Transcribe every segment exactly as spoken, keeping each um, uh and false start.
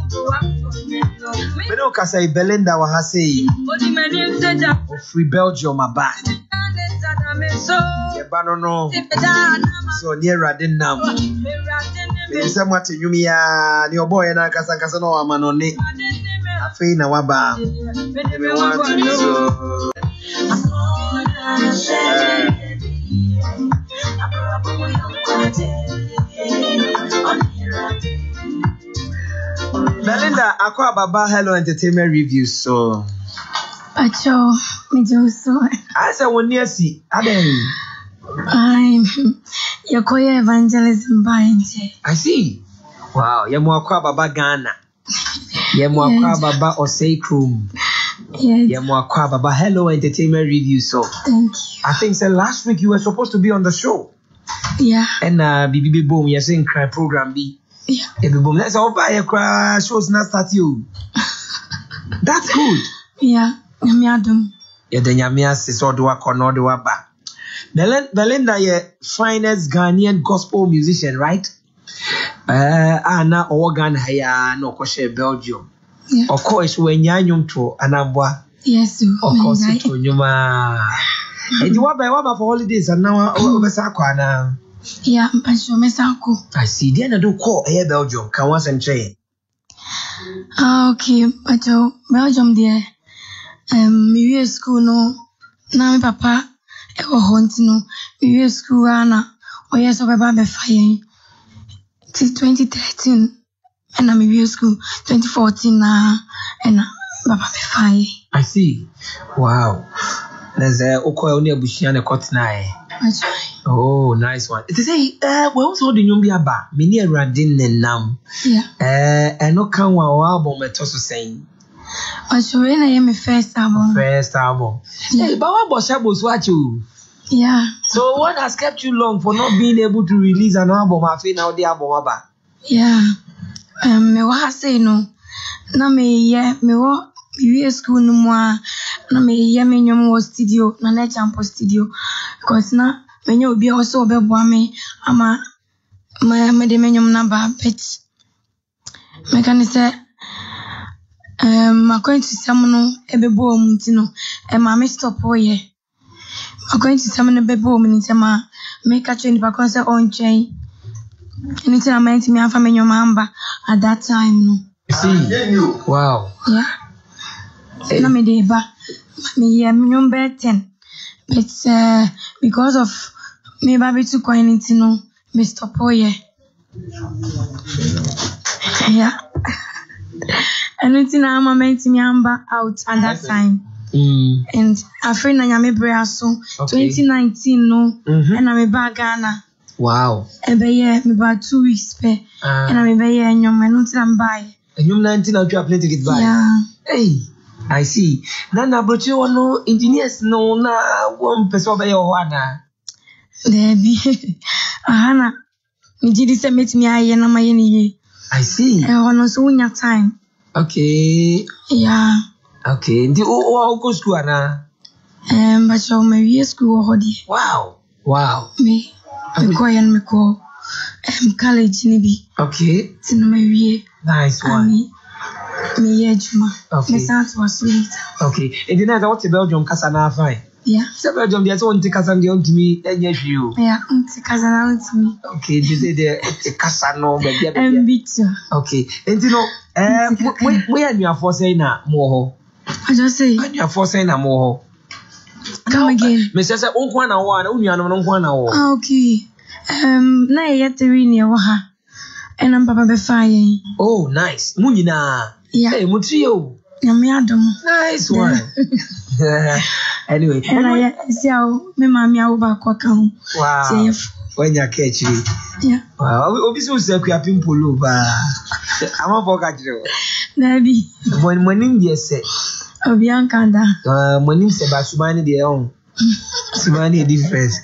Me no ka say Belinda wa ha say of free Belgium aba. Ye ba no no. So near Radin now. Me say what you me ya ni oboy na kasa kasa no ama no ne. Afei na waba. Me want to so. Belinda, Aqua Baba Hello Entertainment Review. So, Acho, me do so. I said, one year see, I I'm your choir evangelism by I see. Wow, you're more Aqua Baba Ghana. You're more Aqua Baba Osei Krum. Yes. You're more Aqua Baba Hello Entertainment Review. So, thank you. I think so last week you were supposed to be on the show. Yeah. And uh, B B Boom, you're saying cry program B. Yeah. Baby Boom, let's all buy a cry shows not start you. That's good. Yeah. Nyamiadum. Yeah, the Nyamias is all the work or not the work back. Belinda, your finest Ghanaian gospel musician, right? Uh, Anna Organ Haya no Koshe Belgium. Yeah. Of course, when Yanyum to Anabwa. Yes, of course, to Yuma. And you want by one for holidays and now over Sakwana. Yeah, but you miss uncle. I see. Then I do call Air Belgium. Can once and train. Ah, okay, but uh, Belgium there. Um, me school no. Na me papa. Ewo honti no. Me school ana. Oye so baba be fire. Till twenty thirteen. And I'm in school twenty fourteen na. And baba be fire. I see. Wow. There's a Oko only a Bushian a cotton. That's right. Oh, nice one. It is a uh, we also the Nyumbi Aba, mini Radin and Nam. Yeah. Uh, and no can one album at also saying. But sure, I am my first album. First album. Yeah. Hey, but what about Shabos watch you? Yeah. So what has kept you long for not being able to release an album? I feel now the album Aba. Yeah. Um, me wa say no. Na me yeah, me wa me school no more. Na me yeah me nyom was studio, na na champo studio. Because na me nyo obi also obeboa me ama me me de me nyom na ba bet. Me kan say um according to some no ebebo omu nti no e ma me stop oye. According to some no ebebo omu nti ma me ka train ba kon say on chain. Anything I meant me afa me nyom amba at that time no. See. Wow. Yeah. Hey. Na me de ba me yeah me nyom be ten. But uh, because of me baby to coin it no me stop oye. Yeah. Anything I am meant me amba out at that time. Mm. And after na nyame brea so twenty nineteen no mm-hmm. and I me ba Ghana. Wow. E be yeah me ba two weeks pe uh, and I me be yeah nyom anything am buy. And you nineteen and you are playing to get by. Yeah. Hey. I see. Nana broche no engineers no na one person be your wana. There be. Ahana. Me did say met me aye na maye ni. I see. Eh ono so unya time. Okay. Yeah. Okay. Ndi o o go school ana. Um but so me school hodi. Wow. Wow. Me. Me go yan me go um college ni bi. Okay. Tino me wie. Nice one. Me me yejuma. Okay. Me start was later. Okay. And then I what's Belgium kasa na fine. Yeah. So Belgium dey so unti kasa dey unti me enye hwiu. Yeah, unti kasa na unti me. Okay, they say the kasa no be bia bia. Mbito. Okay. And you know, eh we we anuafo say na mo ho. I just say anuafo say na mo ho. Come again. Me say say onkwa na wo na unuanom no nkwa na wo. Ah, okay. Um na ye three ne wo ha. And I'm papa be fine. Oh, nice. Mu nyina. Yeah. Hey, mu trio. Nyame adom. Nice one. Anyway, and I see how me mama awo ba kwa ka ho. Wow. When you catch me. Yeah. Wow. Obi so say ku apim polo ba. Ama for ka jiro. Na bi. When morning dey say. Obi ankanda. Uh, morning say ba subani dey on. Subani difference.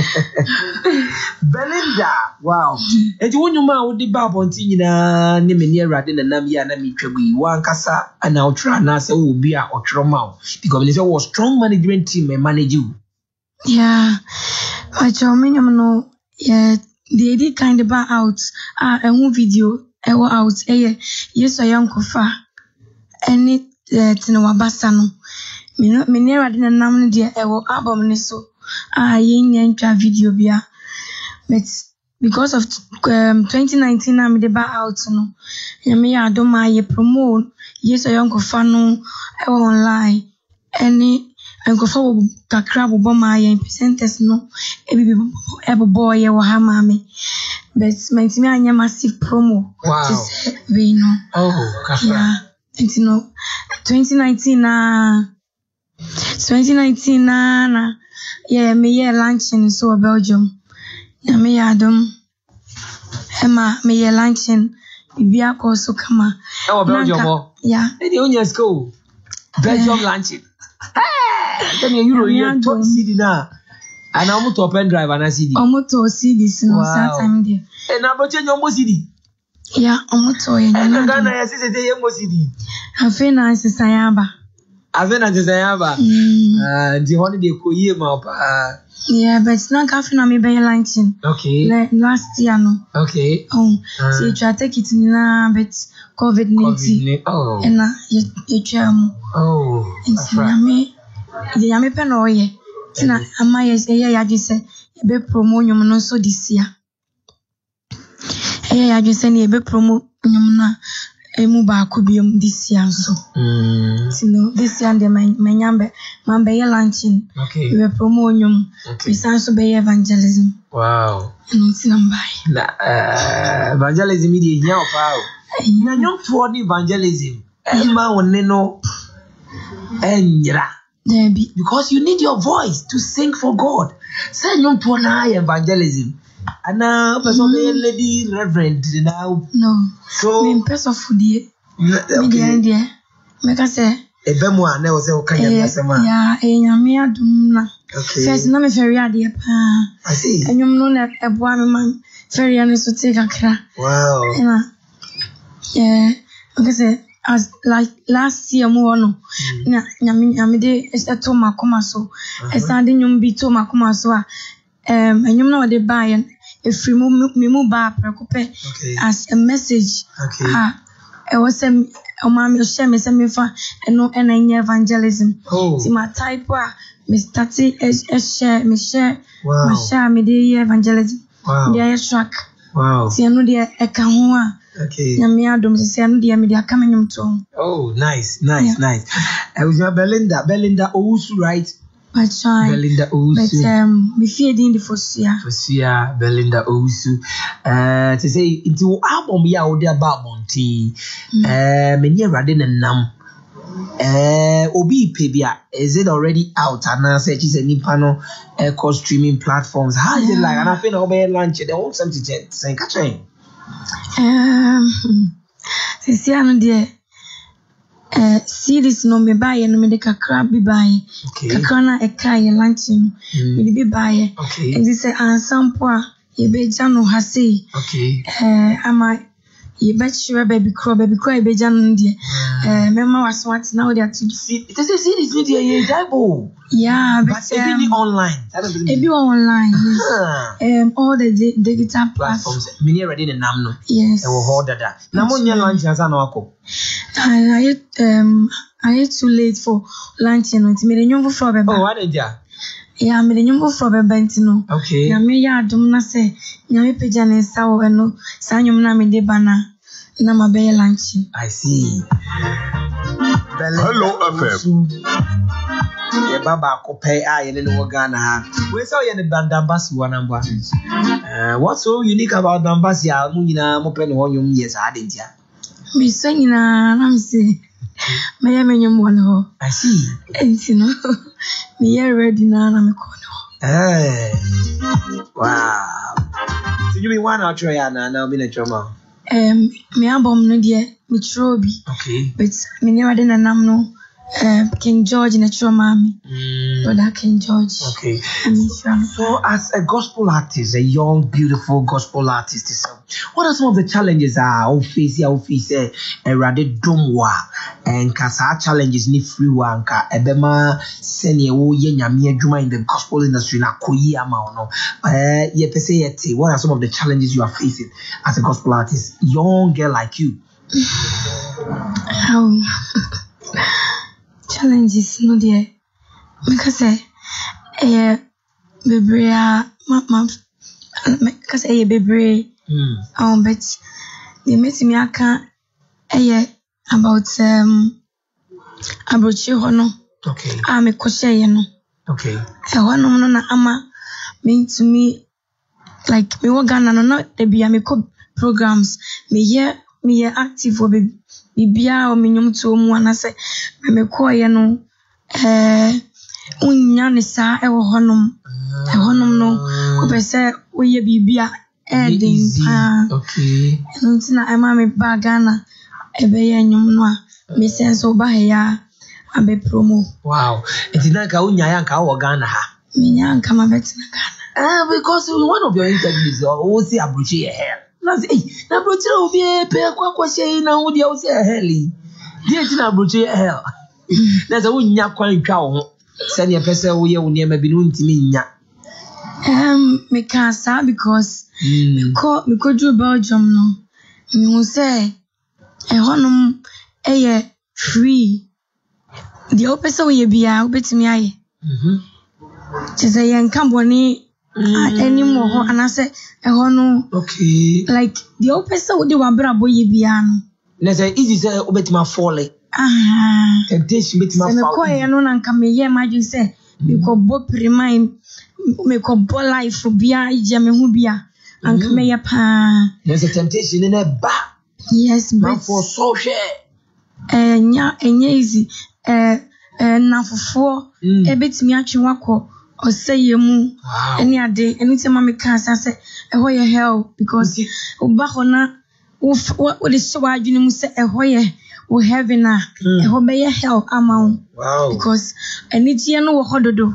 Belinda, wow. And you want ma wo di ba bonti nyina ne me ne awrade na nam ya na me twabu yi wan kasa ana otra na say wo bi a otro ma because they say was strong management team and manage you. Yeah. But your minimum no yeah they did kind of ba out ah a uh, video ɛwɔ out ɛyɛ Yesu Ayɔnkofa ɛne tene wabasa no me ne Awurade nenam no deɛ ɛwɔ album ne so a yɛnya ntwa video bia but because of um, twenty nineteen na me de ba out no nyame yɛ adom a yɛ promote Yesu Ayɔnkofa no ɛwɔ online ɛne Ayɔnkofa wɔ kakra bobɔ ma yɛn presenters no ebibi ɛbobɔ yɛ wɔ ha ma me but mentimi anya massive promo wow. Just we know oh kakra yeah you know twenty nineteen na twenty nineteen na na yeah me yeah launching so Belgium na me yeah adom Emma me yeah launching bibi akoso kama e wo Belgium mo yeah e dey onya school Belgium launching eh then you euro you to C D na ana omo to pen drive ana C D omo to C D no that time there e na bo change omo C D yeah omo to ye na Ghana ya sisi dey omo C D afi na sisayaba afi na sisayaba ah the holiday ko ye ma pa yeah but na kafi na me be launching okay like last year no okay oh uh, so you try take it na but covid nineteen oh and na you try mo oh that's right me the yame pe no ye tina ama ye ye ya gye se be promo nyum no so this year eh ya gye se ne be promo nyum na emu ba ko biom this year so mm you know this year the my nyambe man be launching okay we promo nyum we san so be evangelism wow no sinambai na uh, evangelism di hia opa o na nyom to the evangelism e ma wonne no enyra Debbie. Because you need your voice to sing for God. Say nyom to na evangelism. Ana person be lady reverend now. No. So me person food ye. Me dey there. Me ka say ebe mu a na wo say o kan ya asema. Ya e nyame adum na. Okay. First na me ferry ade pa. I see. Enyum no na eboa me man ferry ane so take akra. Wow. Na eh okay say as like last year mo no na nyame nyame de eto makoma so esande nyum bi to makoma so a em enyum na de buy e free mu me mu ba prekope as a message okay ah e was a o ma me share me say me fa eno ena evangelism oh ti ma type a me start e share me share wow ma share me de evangelism wow de track wow ti eno de e ka ho a okay nyame adom se eno de me de aka menyum to oh nice nice yeah. nice I was your Belinda Belinda Owusu right I try Belinda Owusu but um me fear din the fosia fosia Belinda Owusu uh to say into album ya wo de about monti eh me ne Awurade nenam eh obi pe bia is it already out and I say she say nipa no eh co streaming platforms how is it like and I feel no be launch the whole something say catch him um sisi anu de eh series no me buy no me de kakra bi buy kakra na e kai lunch no me de bi buy okay and this ensemble a ye be ja no ha sei okay eh ama ye be chire baby crow baby crow e be ja no de eh mema waso ati na wo de ati see it is a series video ye Bible yeah but, but um, it be online it be online yes um all the digital platforms me ne ready the nam no yes e wo hold that na mo nya lunch asa na wako I um I too late for lunch no nti me de nyom for beba oh what dia yeah me de nyom for beba nti no okay na me ya adum na se nyame peja ne sa wo no sa nyom na me de bana na ma be lunch I see Hello F M ye baba ko pay a ye ne no Ghana ha we say ye ne Dambasi wanamba eh what's so unique about Dambasi a mu nyina mo pe ne ho nyom yes a de ntia me so nyina na me se me ya me nyom won ho I see nti no me ya ready na na me ko no eh wow so you be one out try na na be na choma um me album no de me tro bi okay but me ne wade na nam no uh, King George Natural Mami. Mm. Brother King George. Okay. I mean, sure. So, as a gospel artist, a young, beautiful gospel artist, so what are some of the challenges are uh, face ya face eh erade domwa and kasa challenges ni free one ka ebema sene wo ye nyame adwuma in the gospel industry na koyi ama ono eh ye pese yete what are some of the challenges you are facing as a gospel artist, young girl like you? How challenges no there because eh bebre ma ma because eh bebre Mm. um but they made me aka eh about um abrochi hono. Okay. Ah me kwose ye no. Okay. Eh hono no na ama me to me like me wo Ghana no na dey be me co programs me ye me ye active for be bibia o me nyum to mu anase me me ko ye no eh unya ne sa e wo honom e honom no ko pese wo ye bibia ending pa okay ntina e ma me ba Ghana e be ye nyum no a me sense o ba ya abe promo. Wow. Etina ka unya ya nka wo Ghana ha Me nya nka ma betina Ghana ah because one of your interviews o say abrochi ye hell na say eh na abrochi o bi pe kwa kwa she na wo dia o say hell dia tina abrochi ye hell na say unya kwan twa wo ho se ne pese wo ye wo ne ma bi no ntimi nya. Um, me can't say because mm. me ko me ko do Belgium no. Me will say e honum e ye free. The opesa we bia obetimi aye. Mhm. Je say yan kan boni anymore ho anase e hono. Okay. Like the opesa we dey wabrabo ye bia no. Na say easy say obetima fall. Ah. Temptation betima fall. Me ko ye no na nka me ye imagine say me ko bo prime me ko bo life bia ije me hu bia anka me ya pa. There's a temptation in a ba. Yes, but for so share. Eh nya enye easy eh eh na fofo e betimi atwe wako oseye mu eni ade eni tema me kan say e ho ye hell because oba ho na wo the so adwene mu say e ho ye wo heaven a e ho be ye hell ama wow because eni tie no wo hododo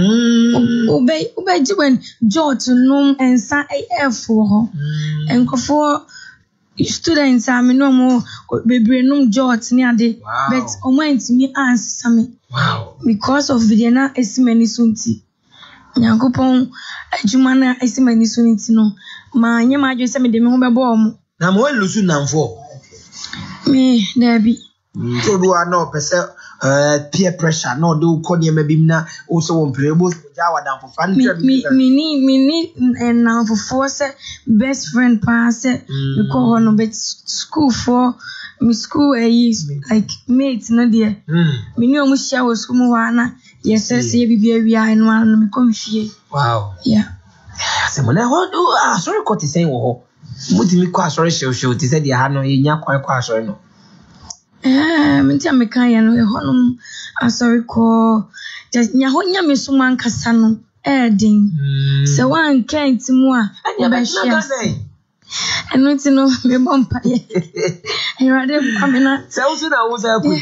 mm obey obey jiwen jot num ensa af wo ho enkofo students am no mo bebre num jot ni ade but o went me answer me wow because of the na esimani sunti nyakopon adwuma na esimani sunti no ma nya ma adwe se me de me ho bebo omo na mo lusu namfo me na bi so do I know pese uh peer pressure no do ko ne mabim na o so won prebo ja wadan fo fan me me ni me ni na fo se best friend pa se me ko ho no but school for me school eh like mates no there me ni o mu share wo school mu wa na yes say bibia wi a no no me come fie wow yeah say mo na ho do ah sorry ko ti say wo ho mo ti mi ko sorry show show ti say dia ha no ye nya kwan ko sorry no eh me ti ameka ya no e ho no asori ko just nya ho nya me so man kasa no eh din se wan kan ti mu a anya be na ga eno ti no me bompa ye irade amena se wo so na wo sa ko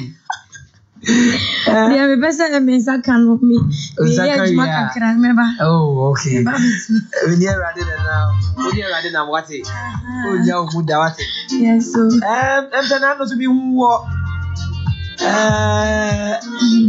dia me pesa me saka no me me ye juma kakra me ba oh okay we near rade na we near rade na wate o nya o mu da wate yes so em em tana no so bi hu wo eh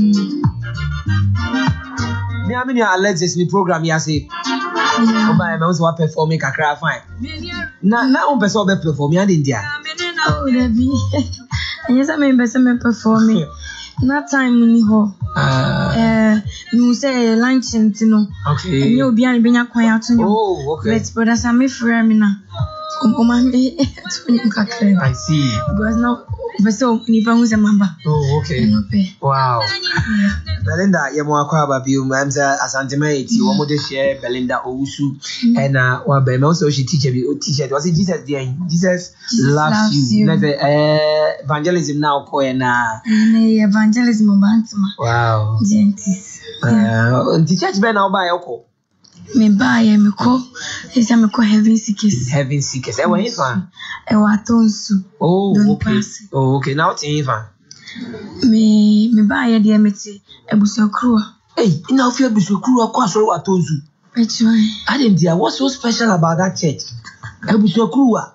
me amini Alexis ni program ya say o ba me so wa perform kakra fine na na o person o be perform ya dey dia oh debi anyesa me pesa me perform na time ni ho eh you say lunch ntino okay enye obi an benya kwan atonyo oh okay but brother Sammy frame me na o ma me atonyo kakra I see because now vessel ni fa hu se mamba oh okay no pe wow Belinda ye mo akwa ba bi um am say asantemati wo mo de share Belinda Owusu and uh wa be me also she teacher bi teacher was Jesus there Jesus loves you na the eh evangelism now ko na na evangelism bantima wow gentis eh teacher be na oba ye ko me ba ye me ko esa me ko heaven seekers heaven seekers e wa hifa e wa tonsu oh Don't okay pass. oh okay now tin hifa Me me ba ye de meti ebusokruwa. Hey, ina ofi ebusokruwa kwa so wa tonzu. Betway. I didn't dear. What's so special about that church? Ebusokruwa.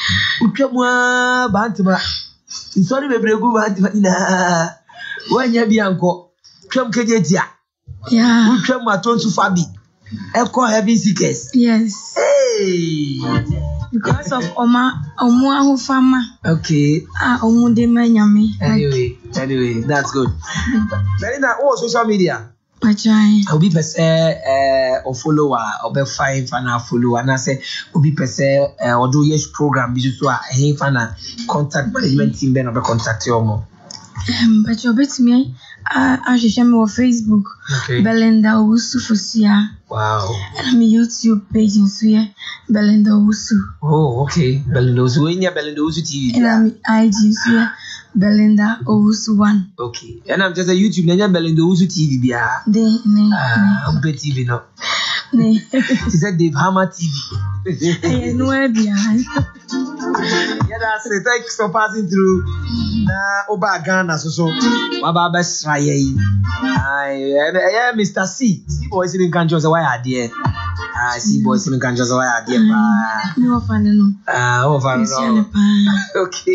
Utwamwa bantima. Sorry bebregu bantima na. Wanya bi anko. Twam kejetia. Yeah. Utwam atonsu fabi. Eko heaven seekers. Yes. Hey. Because of Oma Omu Ahufama. Okay. Ah, Omu de Manyami. Anyway, anyway, that's good. Belinda, oh, social media. I try. Obi pese eh o follower, obi five and a follower. And I say obi pese eh odo yes program bi so a eh fana contact management team be no be contact you mo. Um, but you bet me. I I should share me on Facebook. Okay. Belinda Owusu Fosia. Wow. And I'm a YouTube page in Suya. Belinda Owusu. Oh, okay. Belinda Owusu. When you Belinda Owusu T V. And I'm I G Suya. Belinda Owusu one. Okay. And I'm just a YouTube. Nanya Belinda Owusu T V. Bia. De ne. Ah, I'm be T V no. Ne. She said Dave Hammer T V. I know where behind. Yeah, that's it. Thanks for passing through. Na Oba Ghana so so. Waba besra ye. Aye, yeah, Mister C. C boys in Kanjo say why are there? Ah, C boys in Kanjo say why are there? No fan no. Ah, over no. Okay.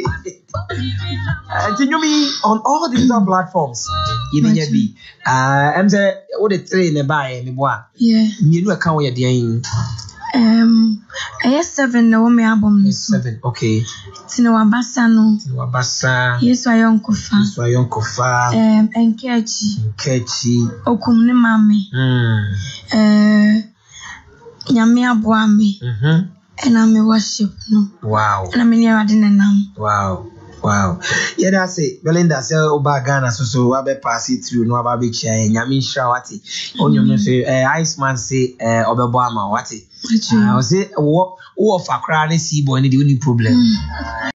Continue me on all digital platforms. Even ye be. Ah, I'm say what the train buy me boa. Yeah. Me no account ye dey. Um, I have seven no me album. Seven. Okay. Tina Wabasa no. Wabasa. Yes, I am Kofa. So yon kofa. Um, Enkechi. Kechi. Okum ne mami. Hmm. Uh, Nyame aboame. Mhm. And I'm a worship no. Wow. And I'm near Adenam. Wow. Wow. Yeah, that's it. Belinda say Oba Ghana so so we be pass it through no aba be share nyame hira wati. Onyom say eh Iceman say eh obebo ama wati. I say wo wo fa kra ne see boy ne the only problem.